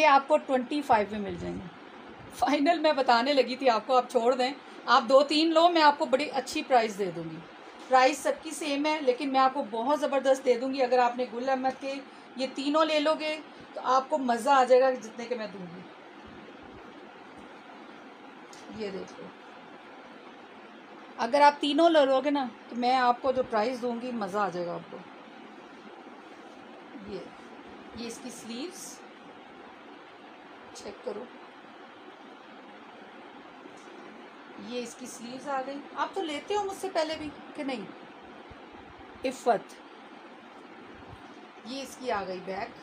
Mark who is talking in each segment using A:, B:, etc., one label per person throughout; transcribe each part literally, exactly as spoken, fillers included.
A: ये आपको twenty five में मिल जाएंगे। फाइनल मैं बताने लगी थी आपको, आप छोड़ दें, आप दो तीन लो, मैं आपको बड़ी अच्छी प्राइस दे दूँगी। प्राइस सबकी सेम है, लेकिन मैं आपको बहुत ज़बरदस्त दे दूँगी। अगर आपने गुल अहमद के ये तीनों ले लोगे तो आपको मज़ा आ जाएगा जितने के मैं दूँगी। ये देख लो, अगर आप तीनों ले लोगे ना तो मैं आपको जो प्राइस दूँगी मज़ा आ जाएगा आपको। ये ये इसकी स्लीव्स चेक करो, ये इसकी स्लीव्स आ गई। आप तो लेते हो मुझसे पहले भी कि नहीं? इफ़त, ये इसकी आ गई बैक,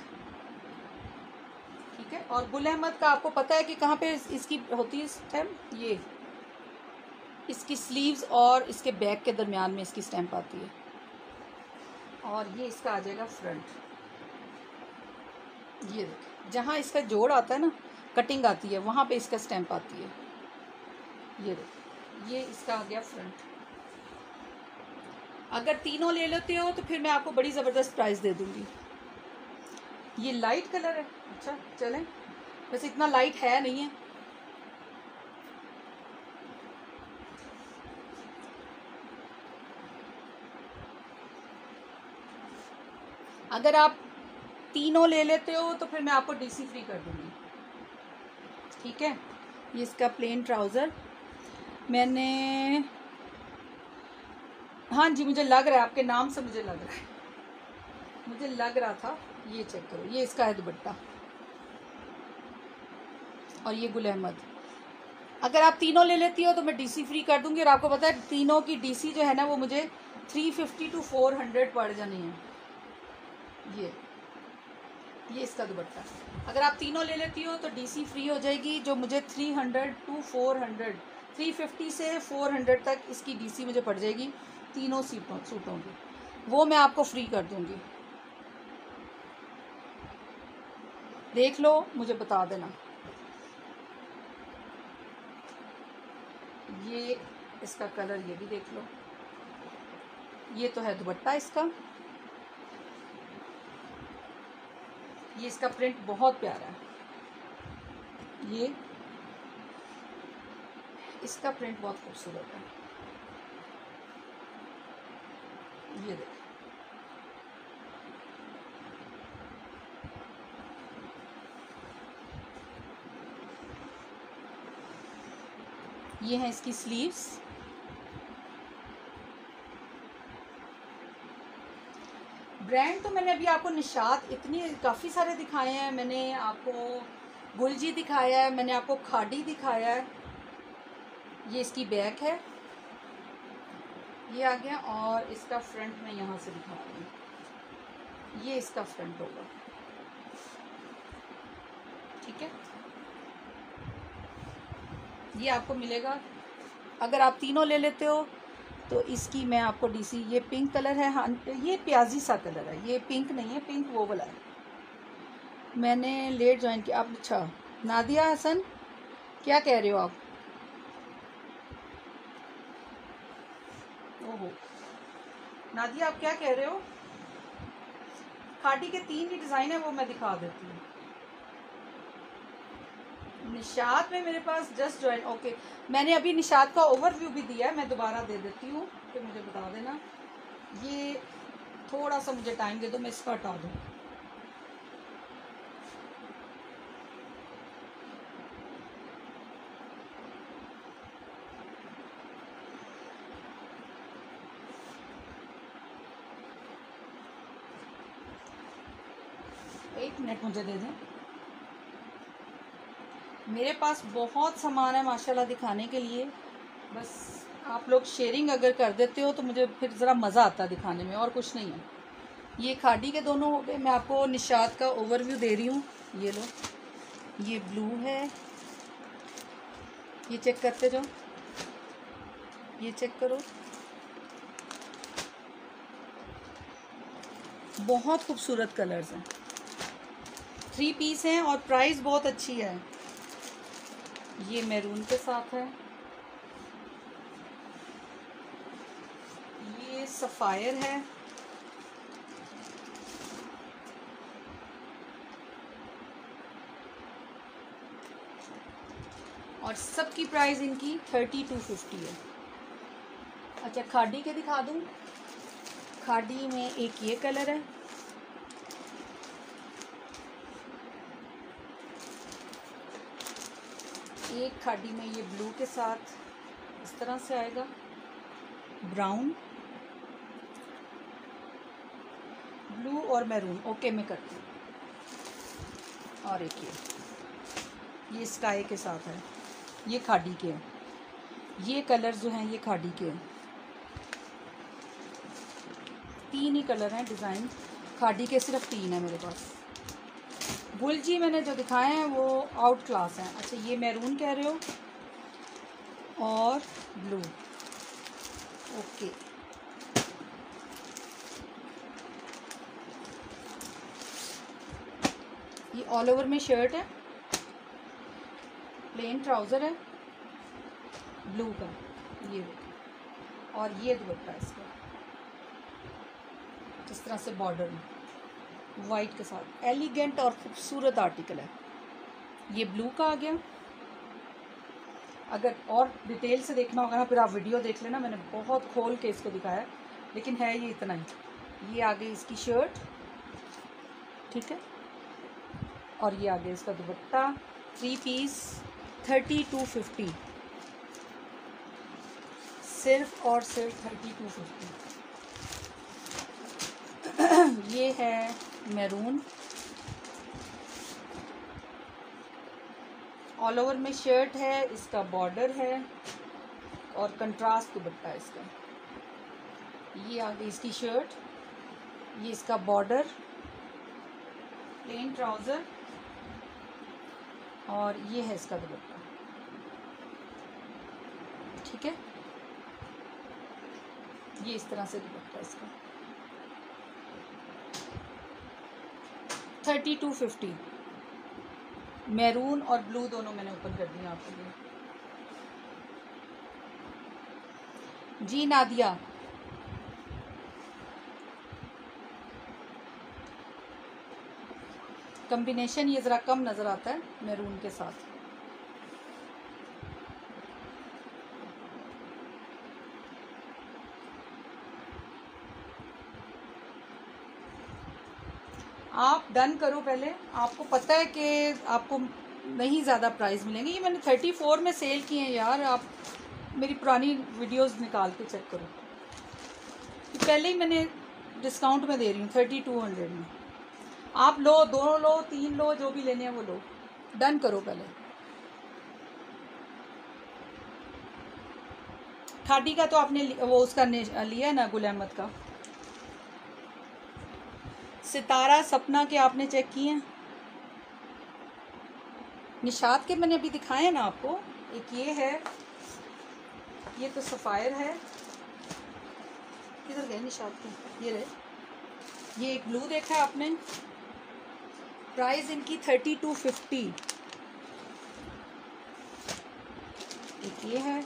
A: ठीक है। और गुल अहमद का आपको पता है कि कहाँ पे इसकी होती है स्टैम्प, ये इसकी स्लीव्स और इसके बैक के दरमियान में इसकी स्टैम्प आती है। और ये इसका आ जाएगा फ्रंट, ये देखिए जहाँ इसका जोड़ आता है ना, कटिंग आती है, वहाँ पे इसका स्टैम्प आती है। ये देखिए, ये इसका आ गया फ्रंट। अगर तीनों ले लेते हो तो फिर मैं आपको बड़ी ज़बरदस्त प्राइस दे दूँगी। ये लाइट कलर है, अच्छा चलें, वैसे इतना लाइट है नहीं है। अगर आप तीनों ले लेते हो तो फिर मैं आपको डीसी फ्री कर दूँगी, ठीक है। ये इसका प्लेन ट्राउज़र, मैंने, हाँ जी मुझे लग रहा है, आपके नाम से मुझे लग रहा है, मुझे लग रहा था। ये चेक करो, ये इसका है दुपट्टा, और ये गुल अहमद। अगर आप तीनों ले लेती हो तो मैं डीसी फ्री कर दूंगी। और आपको पता है तीनों की डीसी जो है ना वो मुझे three fifty to four hundred पड़ जानी है। ये ये इसका दुपट्टा, अगर आप तीनों ले लेती हो तो डीसी फ्री हो जाएगी, जो मुझे three hundred to four hundred three fifty से फोर हंड्रेड तक इसकी डीसी मुझे पड़ जाएगी तीनों सूटों सूटों की, वो मैं आपको फ्री कर दूंगी। देख लो, मुझे बता देना। ये इसका कलर, ये भी देख लो, ये तो है दुपट्टा इसका। ये इसका प्रिंट बहुत प्यारा है, ये इसका प्रिंट बहुत खूबसूरत है। ये देख, ये है इसकी स्लीव्स। ब्रांड तो मैंने अभी आपको निशात इतनी काफ़ी सारे दिखाए हैं, मैंने आपको गुलजी दिखाया है, मैंने आपको खाड़ी दिखाया है। ये इसकी बैक है, ये आ गया, और इसका फ्रंट मैं यहाँ से दिखा रही हूँ, ये इसका फ्रंट होगा, ठीक है। ये आपको मिलेगा, अगर आप तीनों ले लेते हो तो इसकी मैं आपको डीसी, ये पिंक कलर है, हाँ ये प्याजी सा कलर है, ये पिंक नहीं है, पिंक वो वाला है। मैंने लेट ज्वाइन किया आप। अच्छा नादिया हसन, क्या कह रहे हो आप? ओहो नादिया, आप क्या कह रहे हो? खाटी के तीन ही डिज़ाइन है, वो मैं दिखा देती हूँ। निशात में मेरे पास जस्ट ज्वाइन, ओके, मैंने अभी निशात का ओवरव्यू भी दिया है, मैं दोबारा दे देती हूँ, तो मुझे बता देना। ये थोड़ा सा मुझे टाइम दे दो, मैं इसका हटा दूँ। एक मिनट मुझे दे दें, मेरे पास बहुत सामान है माशाल्लाह दिखाने के लिए, बस आप लोग शेयरिंग अगर कर देते हो तो मुझे फिर ज़रा मज़ा आता है दिखाने में, और कुछ नहीं है। ये खाड़ी के दोनों हो गए। मैं आपको निशात का ओवरव्यू दे रही हूँ, ये लो, ये ब्लू है, ये चेक करते जाओ, ये चेक करो, बहुत खूबसूरत कलर्स हैं, थ्री पीस हैं और प्राइस बहुत अच्छी है। ये मैरून के साथ है, ये सफ़ायर है, और सबकी प्राइस इनकी थर्टी टू फिफ्टी है। अच्छा, खादी के दिखा दूँ। खादी में एक ये कलर है, एक खादी में ये ब्लू के साथ इस तरह से आएगा, ब्राउन, ब्लू और मैरून। ओके मैं करती हूँ। और एक ये ये स्काई के साथ है, ये खादी के हैं। ये कलर जो हैं ये खादी के हैं। तीन ही कलर हैं, डिज़ाइन खादी के सिर्फ तीन है मेरे पास। गुल जी मैंने जो दिखाए हैं वो आउट क्लास हैं। अच्छा, ये मैरून कह रहे हो और ब्लू। ओके, ये ऑल ओवर में शर्ट है, प्लेन ट्राउज़र है ब्लू का, ये देखो। और ये दुपट्टा इसका इस तरह से बॉर्डर में वाइट के साथ, एलिगेंट और खूबसूरत आर्टिकल है। ये ब्लू का आ गया। अगर और डिटेल से देखना होगा ना फिर आप वीडियो देख लेना, मैंने बहुत खोल के इसको दिखाया, लेकिन है ये इतना ही। ये आ गई इसकी शर्ट, ठीक है, और ये आ गया इसका dupatta. Three piece thirty two fifty, सिर्फ और सिर्फ थर्टी टू फिफ्टी। ये है मैरून, ऑल ओवर में शर्ट है, इसका बॉर्डर है और कंट्रास्ट दुपट्टा है इसका। ये आ गई इसकी शर्ट, ये इसका बॉर्डर, प्लेन ट्राउज़र और ये है इसका दुपट्टा, ठीक है। ये इस तरह से दुपट्टा इसका थर्टी टू फिफ्टी। मैरून और ब्लू दोनों मैंने ओपन कर दिया आपके लिए। जी नादिया, कॉम्बिनेशन ये ज़रा कम नज़र आता है मैरून के साथ। आप डन करो पहले, आपको पता है कि आपको नहीं ज़्यादा प्राइस मिलेंगे। ये मैंने थर्टी फोर में सेल किए हैं यार, आप मेरी पुरानी वीडियोस निकाल के चेक करो। ये पहले ही मैंने डिस्काउंट में दे रही हूँ थर्टी टू हंड्रेड में। आप लो, दो लो, तीन लो, जो भी लेने हैं वो लो। डन करो पहले। खादी का तो आपने वो उसका लिया ना, गुल अहमद का। सितारा सपना के आपने चेक किए हैं? निशात के मैंने अभी दिखाए हैं ना आपको। एक ये है, ये तो सफ़ायर है। किधर गए निशात के? ये रहे। ये एक ब्लू देखा है आपने, प्राइस इनकी थर्टी टू फिफ्टी। एक ये है,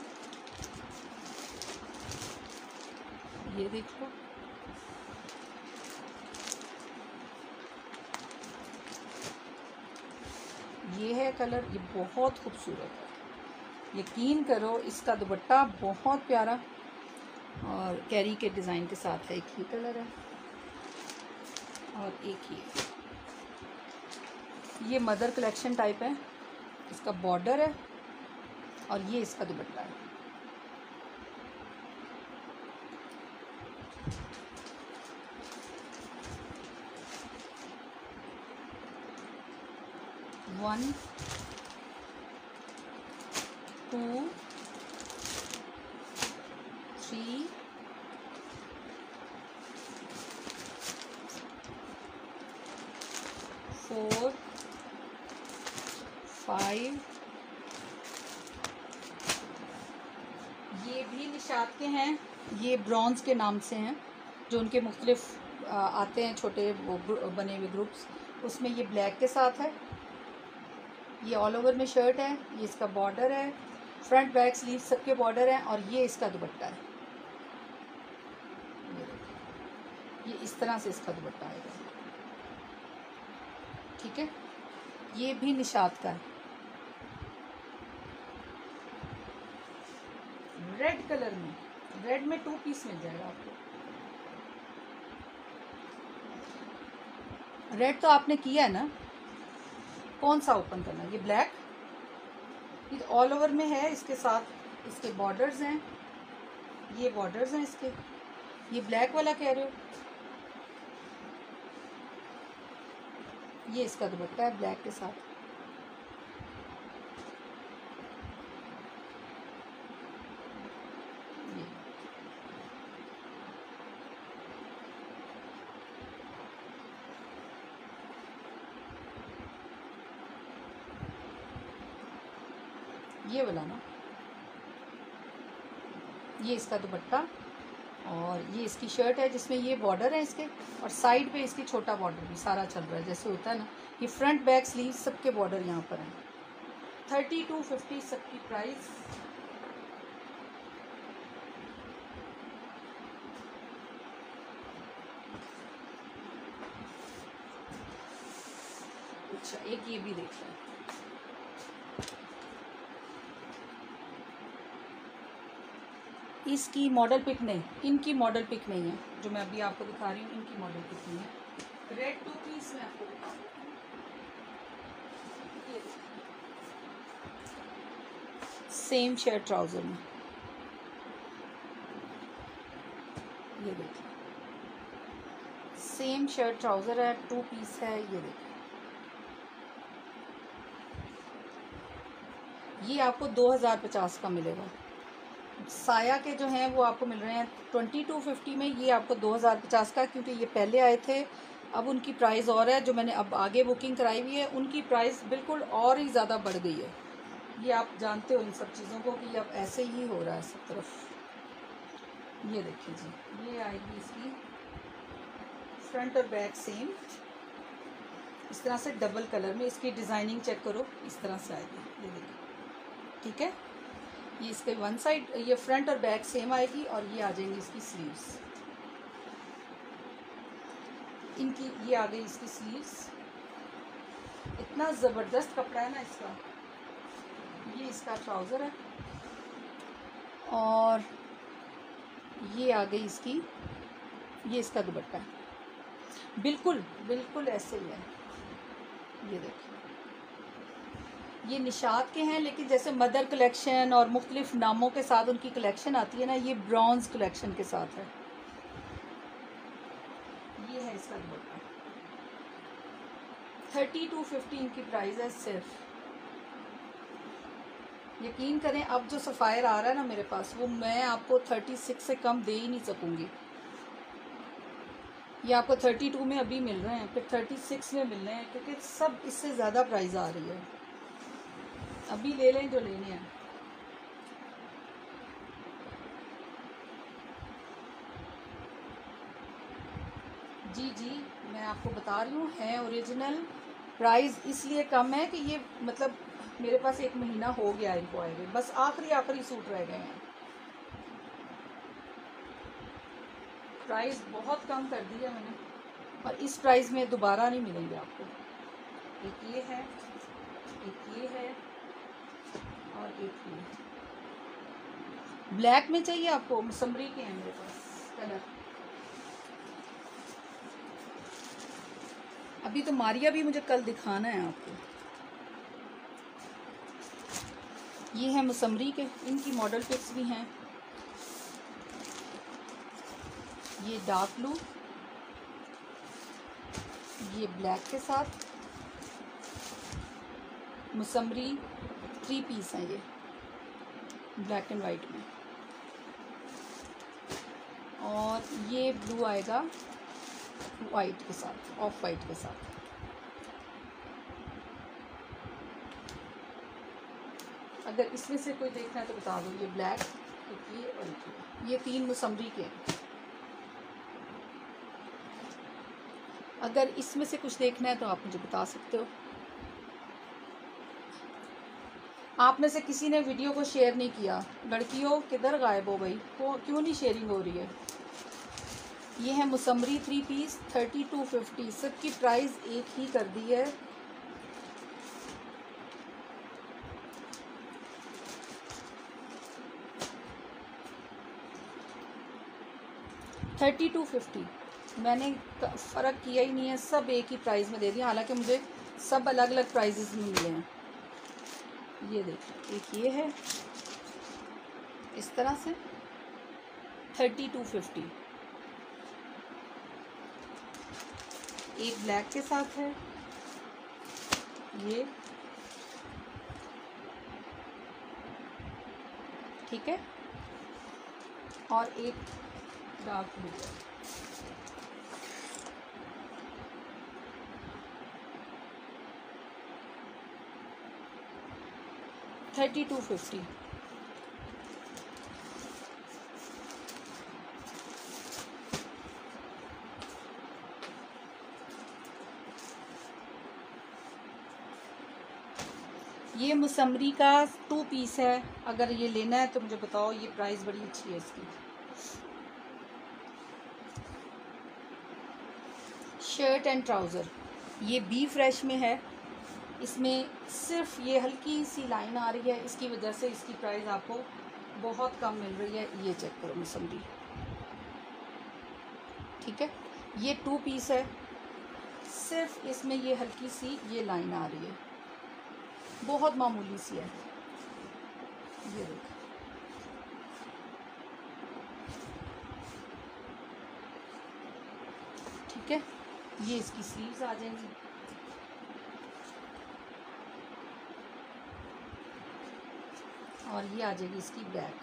A: ये देखो। ये है कलर, ये बहुत खूबसूरत है, यकीन करो। इसका दुपट्टा बहुत प्यारा और कैरी के डिज़ाइन के साथ है। एक ही कलर है और एक ही, ये मदर कलेक्शन टाइप है। इसका बॉर्डर है और ये इसका दुपट्टा है। One two three four five. ये भी निशात के हैं, ये ब्रॉन्ज के नाम से हैं, जो उनके मुख्तलिफ आते हैं छोटे वो बने हुए ग्रुप्स। उसमें ये ब्लैक के साथ है, ये ऑल ओवर में शर्ट है, ये इसका बॉर्डर है, फ्रंट बैक स्लीव सबके बॉर्डर हैं और ये इसका दुपट्टा है। ये इस तरह से इसका दुपट्टा आएगा, ठीक है। ये भी निशात का है। रेड कलर में, रेड में टू पीस मिल जाएगा आपको। रेड तो आपने किया है ना, कौन सा ओपन करना है? ये ब्लैक, ये ऑल ओवर में है, इसके साथ इसके बॉर्डर्स हैं, ये बॉर्डर्स हैं इसके। ये ब्लैक वाला कह रहे हो? ये इसका दुपट्टा है ब्लैक के साथ। ये ये वाला ना, ये इसका दुपट्टा और ये इसकी शर्ट है जिसमें ये बॉर्डर है इसके, और साइड पे इसकी छोटा बॉर्डर भी सारा चल रहा है जैसे होता है ना। ये फ्रंट बैक स्लीव सबके बॉर्डर यहाँ पर हैं। थर्टी टू फिफ्टी सबकी प्राइस। अच्छा, एक ये भी देख लें। इसकी मॉडल पिक नहीं, इनकी मॉडल पिक नहीं है जो मैं अभी आपको दिखा रही हूँ, इनकी मॉडल पिक नहीं है। रेड टू पीस में आपको दिखा रही हूँ, सेम शर्ट ट्राउजर में, ये देखिए सेम शर्ट ट्राउजर है, टू पीस है। ये देखिए ये आपको दो हज़ार पचास का मिलेगा। साया के जो हैं वो आपको मिल रहे हैं ट्वेंटी टू फिफ्टी में, ये आपको दो हज़ार पचास का, क्योंकि ये पहले आए थे। अब उनकी प्राइस और है, जो मैंने अब आगे बुकिंग कराई हुई है उनकी प्राइस बिल्कुल और ही ज़्यादा बढ़ गई है। ये आप जानते हो इन सब चीज़ों को कि अब ऐसे ही हो रहा है सब तरफ। ये देखिए जी, ये आएगी इसकी फ्रंट और बैक सेम, इस तरह से डबल कलर में। इसकी डिज़ाइनिंग चेक करो, इस तरह से आएगी, ये देखिए, ठीक है। ये इसके वन साइड, ये फ्रंट और बैक सेम आएगी, और ये आ जाएंगी इसकी स्लीव्स। इनकी ये आ गई इसकी स्लीव्स। इतना ज़बरदस्त कपड़ा है ना इसका। ये इसका ट्राउज़र है, और ये आ गई इसकी, ये इसका दुपट्टा है। बिल्कुल बिल्कुल ऐसे ही है। ये देखिए, ये निशात के हैं, लेकिन जैसे मदर कलेक्शन और मुख्तलिफ नामों के साथ उनकी कलेक्शन आती है ना, ये ब्रॉन्ज कलेक्शन के साथ है। ये है इसका दुपट्टा। थर्टी टू फिफ्टी इनकी प्राइस है सिर्फ। यकीन करें, अब जो सफ़ायर आ रहा है ना मेरे पास, वो मैं आपको थर्टी सिक्स से कम दे ही नहीं सकूँगी। ये आपको थर्टी टू में अभी मिल रहे हैं, फिर थर्टी सिक्स में मिल रहे हैं, क्योंकि सब इससे ज़्यादा प्राइस आ रही है। अभी ले लें जो लेने हैं। जी जी, मैं आपको बता रही हूँ, है ओरिजिनल। प्राइस इसलिए कम है कि ये मतलब मेरे पास एक महीना हो गया इनको आए हुए, बस आखिरी आखिरी सूट रह गए हैं। प्राइस बहुत कम कर दी है मैंने, और इस प्राइस में दोबारा नहीं मिलेंगे आपको। एक ये है, एक ये है, और एक ये। ब्लैक में चाहिए आपको? मसमरी के हैं मेरे पास कलर। अभी तो मारिया भी मुझे कल दिखाना है आपको। ये है मसमरी के, इनकी मॉडल पिक्स भी हैं। ये डार्क ब्लू, ये ब्लैक के साथ मसमरी थ्री पीस हैं, ये ब्लैक एंड वाइट में, और ये ब्लू आएगा वाइट के साथ, ऑफ वाइट के साथ। अगर इसमें से कोई देखना है तो बता दो। ये ब्लैक, एक ये और एक ये, ये तीन मसमरी के हैं। अगर इसमें से कुछ देखना है तो आप मुझे बता सकते हो। आप में से किसी ने वीडियो को शेयर नहीं किया। लड़कियों किधर गायब हो गई, क्यों नहीं शेयरिंग हो रही है? ये है मसमरी three piece, thirty two fifty. सबकी प्राइस एक ही कर दी है। थर्टी टू फिफ्टी मैंने फ़र्क किया ही नहीं है, सब एक ही प्राइस में दे दिया, हालांकि मुझे सब अलग अलग प्राइजेस में मिले हैं। ये देखिए, एक ये है इस तरह से थर्टी टू फिफ्टी, एक ब्लैक के साथ है ये, ठीक है, और एक डार्क ब्लू है। Thirty two fifty. ये मुसम्मरी का टू पीस है, अगर ये लेना है तो मुझे बताओ, ये प्राइस बड़ी अच्छी है इसकी। शर्ट एंड ट्राउज़र, ये बी फ्रेश में है, इसमें सिर्फ ये हल्की सी लाइन आ रही है, इसकी वजह से इसकी प्राइस आपको बहुत कम मिल रही है। ये चेक करो मुसम्मरी, ठीक है, ये टू पीस है, सिर्फ इसमें ये हल्की सी ये लाइन आ रही है, बहुत मामूली सी है। ये देखो, ठीक है, ये इसकी स्लीव्स आ जाएंगी। और ये आ जाएगी इसकी बैक।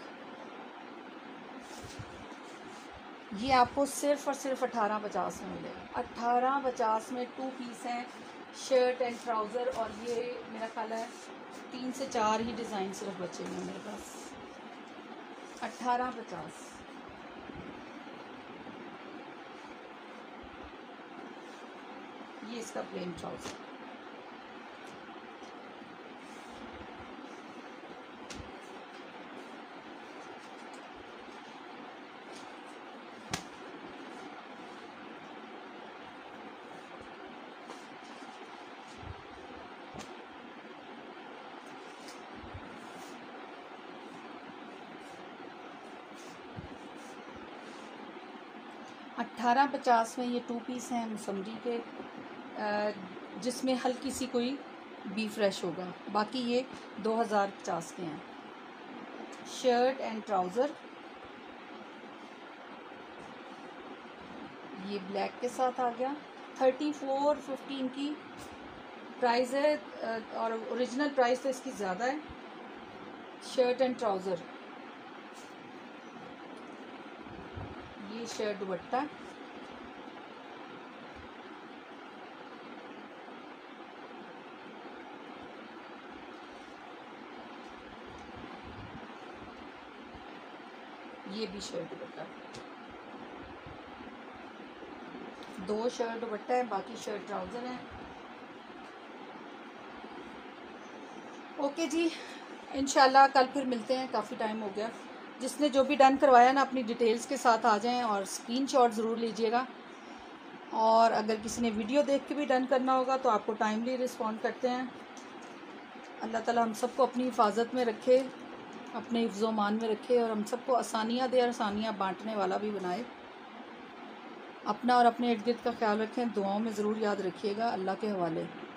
A: ये आपको सिर्फ और सिर्फ अठारह पचास में मिलेगा। अठारह पचास में टू पीस हैं, शर्ट एंड ट्राउज़र, और ये मेरा ख्याल है तीन से चार ही डिज़ाइन सिर्फ बचे हैं मेरे पास। अठारह पचास। ये इसका प्लेन ट्राउज़र, अट्ठारह पचास में ये टू पीस हैं मुसम्मरी के, जिसमें हल्की सी कोई बी फ्रेश होगा, बाकी ये दो हज़ार पचास के हैं। शर्ट एंड ट्राउज़र, ये ब्लैक के साथ आ गया। थर्टी फोर फिफ्टीन की प्राइस है, और ओरिजिनल प्राइस तो इसकी ज़्यादा है। शर्ट एंड ट्राउज़र, ये शर्ट दुपट्टा, ये भी शर्ट दुपट्टा, दो शर्ट दुपट्टा है, बाकी शर्ट ट्राउज़र है। ओके जी, इंशाल्लाह कल फिर मिलते हैं, काफ़ी टाइम हो गया। जिसने जो भी डन करवाया ना, अपनी डिटेल्स के साथ आ जाएं और स्क्रीनशॉट ज़रूर लीजिएगा। और अगर किसी ने वीडियो देख के भी डन करना होगा तो आपको टाइमली रिस्पॉन्ड करते हैं। अल्लाह ताला हम सबको अपनी हिफाजत में रखे, अपने हिफ्ज़ो मान में रखे, और हम सबको आसानियाँ दे और आसानियाँ बांटने वाला भी बनाए। अपना और अपने इर्द गिर्द का ख्याल रखें, दुआओं में ज़रूर याद रखिएगा। अल्लाह के हवाले।